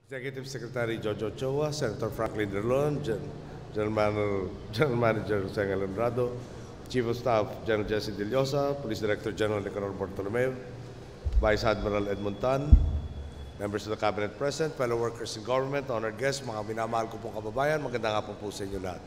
Executive Secretary Jojo Ochoa, Senator Franklin Derlon, General Manager Jose Alonrado, Chief of Staff General Jesse Dillosa, Police Director General Nicanor Bartolomeo, Vice Admiral Edmund Tan, members of the Cabinet present, fellow workers in government, honored guests, mga minamahal ko pong kababayan, magandang hapon po sa inyo lahat.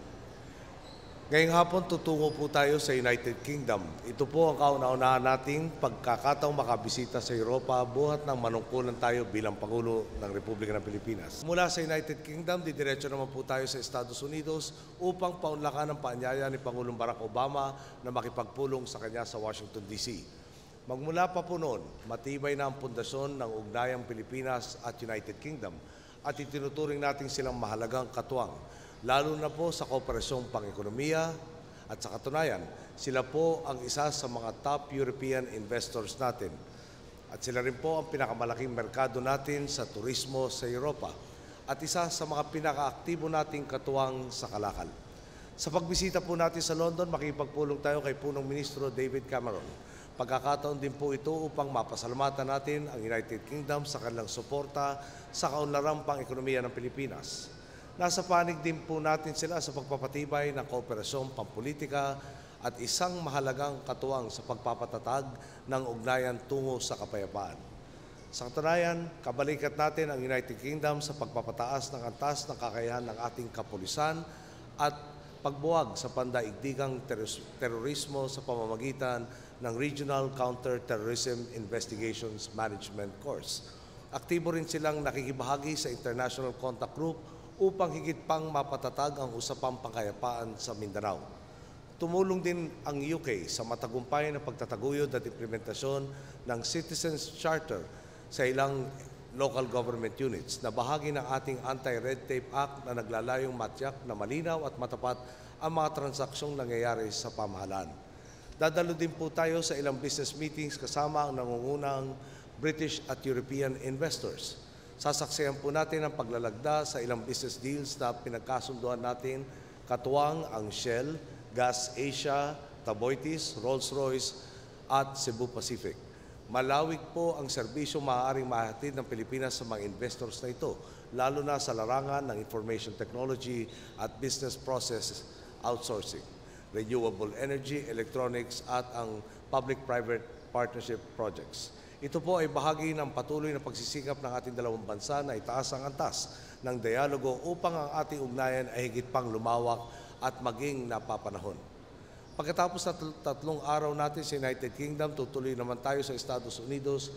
Ngayong hapon, tutungo po tayo sa United Kingdom. Ito po ang kauna-unahan nating pagkakataong makabisita sa Europa buhat ng manungkulan tayo bilang Pangulo ng Republika ng Pilipinas. Mula sa United Kingdom, didiretso naman po tayo sa Estados Unidos upang paunlakan ang paanyaya ni Pangulong Barack Obama na makipagpulong sa kanya sa Washington D.C. Magmula pa po noon, matibay na ang pundasyon ng ugnayang Pilipinas at United Kingdom at itinuturing natin silang mahalagang katuwang, lalo na po sa kooperasyong pang-ekonomiya at sa katunayan, sila po ang isa sa mga top European investors natin. At sila rin po ang pinakamalaking merkado natin sa turismo sa Europa at isa sa mga pinakaaktibo nating katuwang sa kalakal. Sa pagbisita po natin sa London, makipagpulong tayo kay Punong Ministro David Cameron. Pagkakataon din po ito upang mapasalamatan natin ang United Kingdom sa kanilang suporta sa kaunlarang pang-ekonomiya ng Pilipinas. Nasa panig din po natin sila sa pagpapatibay ng kooperasyong pampolitika at isang mahalagang katuwang sa pagpapatatag ng ugnayan tungo sa kapayapaan. Sa katunayan, kabalikat natin ang United Kingdom sa pagpapataas ng antas ng kakayahan ng ating kapulisan at pagbuwag sa pandaigdigang terorismo sa pamamagitan ng Regional Counter-Terrorism Investigations Management Course. Aktibo rin silang nakikibahagi sa International Contact Group upang higit pang mapatatag ang usapang pangkayapaan sa Mindanao. Tumulong din ang UK sa matagumpay na pagtataguyod at implementasyon ng Citizens Charter sa ilang local government units na bahagi ng ating Anti-Red Tape Act na naglalayong matyak na malinaw at matapat ang mga transaksyong nangyayari sa pamahalaan. Dadalo din po tayo sa ilang business meetings kasama ang nangungunang British at European investors. Sasaksihan po natin ang paglalagda sa ilang business deals na pinagkasunduan natin, katuwang ang Shell, Gas Asia, Taboytis, Rolls-Royce at Cebu Pacific. Malawig po ang serbisyong maaaring maihatid ng Pilipinas sa mga investors na ito, lalo na sa larangan ng information technology at business process outsourcing, renewable energy, electronics at ang public-private partnership projects. Ito po ay bahagi ng patuloy na pagsisikap ng ating dalawang bansa na itaas ang antas ng dialogo upang ang ating ugnayan ay higit pang lumawak at maging napapanahon. Pagkatapos na tatlong araw natin sa United Kingdom, tutuloy naman tayo sa Estados Unidos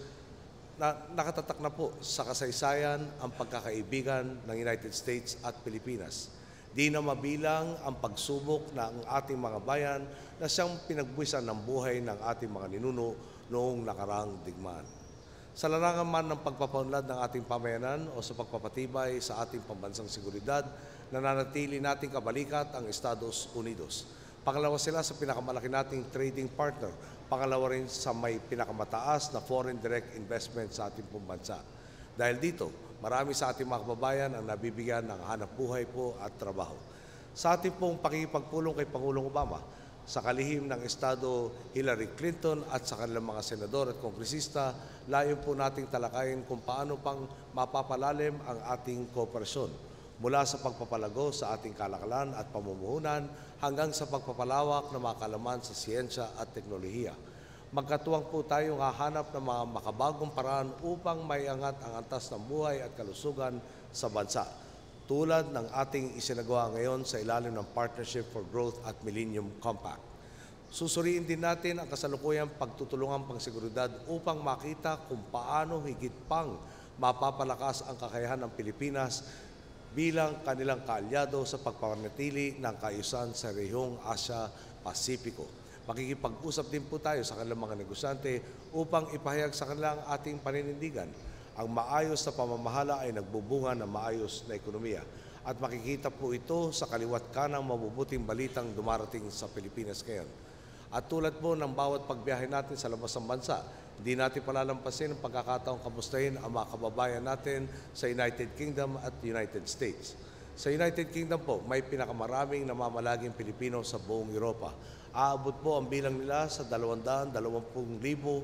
na nakatatak na po sa kasaysayan ang pagkakaibigan ng United States at Pilipinas. Di na mabilang ang pagsubok ng ating mga bayan na siyang pinagbuwisan ng buhay ng ating mga ninuno noong nakaraang digmaan. Sa larangan man ng pagpapaunlad ng ating pamayanan o sa pagpapatibay sa ating pambansang seguridad, nananatili nating kabalikat ang Estados Unidos. Pangalawa sila sa pinakamalaki nating trading partner. Pangalawa rin sa may pinakamataas na foreign direct investment sa ating pambansa. Dahil dito, marami sa ating mga kababayan ang nabibigyan ng hanap buhay po at trabaho. Sa ating pong pakikipagpulong kay Pangulong Obama, sa kalihim ng Estado Hilary Clinton at sa kanilang mga senador at kongresista, layon po nating talakayin kung paano pang mapapalalim ang ating kooperasyon mula sa pagpapalago sa ating kalakalan at pamumuhunan hanggang sa pagpapalawak ng mga kaalaman sa siyensya at teknolohiya. Magkatuwang po tayong hahanap ng mga makabagong paraan upang maiangat ang antas ng buhay at kalusugan sa bansa, tulad ng ating isinagawa ngayon sa ilalim ng Partnership for Growth at Millennium Compact. Susuriin din natin ang kasalukuyang pagtutulungan pangseguridad upang makita kung paano higit pang mapapalakas ang kakayahan ng Pilipinas bilang kanilang kaalyado sa pagpapanatili ng kaayusan sa rehiyong Asia-Pasipiko. Makikipag-usap din po tayo sa kanilang mga negosyante upang ipahayag sa kanilang ating paninindigan. Ang maayos na pamamahala ay nagbubunga ng maayos na ekonomiya. At makikita po ito sa kaliwat kanang mabubuting balitang dumarating sa Pilipinas ngayon. At tulad po ng bawat pagbiyahe natin sa labas ng bansa, hindi natin palalampasin ang pagkakataong kamustahin ang mga kababayan natin sa United Kingdom at United States. Sa United Kingdom po, may pinakamaraming namamalaging Pilipino sa buong Europa. Aabot po ang bilang nila sa 220,000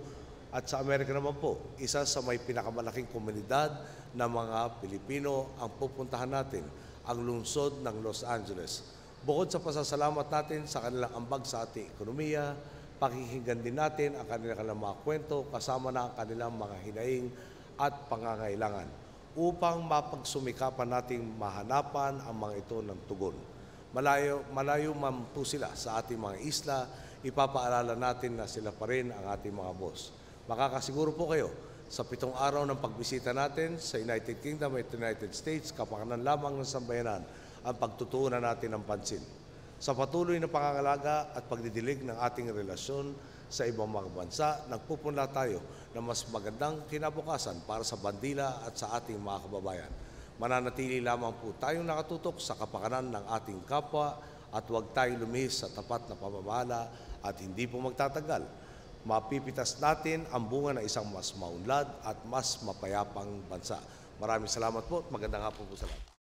At sa Amerika naman po, isa sa may pinakamalaking komunidad ng mga Pilipino ang pupuntahan natin, ang lungsod ng Los Angeles. Bukod sa pasasalamat natin sa kanilang ambag sa ating ekonomiya, pakikinggan din natin ang kanilang mga kwento kasama na ang kanilang mga hinaing at pangangailangan upang mapagsumikapan nating mahanapan ang mga ito ng tugon. Malayo man po sila sa ating mga isla, ipapaalala natin na sila pa rin ang ating mga boss. Makakasiguro po kayo sa 7 araw ng pagbisita natin sa United Kingdom at United States, kapakanan lamang ng sambayanan ang pagtutuunan natin ng pansin. Sa patuloy na pangangalaga at pagdidilig ng ating relasyon sa ibang mga bansa, nagpupunla tayo ng mas magandang kinabukasan para sa bandila at sa ating mga kababayan. Mananatili lamang po tayong nakatutok sa kapakanan ng ating kapwa at huwag tayong lumihis sa tapat na pamamahala at hindi po magtatagal. Mapipitas natin ang bunga ng isang mas maunlad at mas mapayapang bansa. Maraming salamat po at magandang hapon po sa lahat.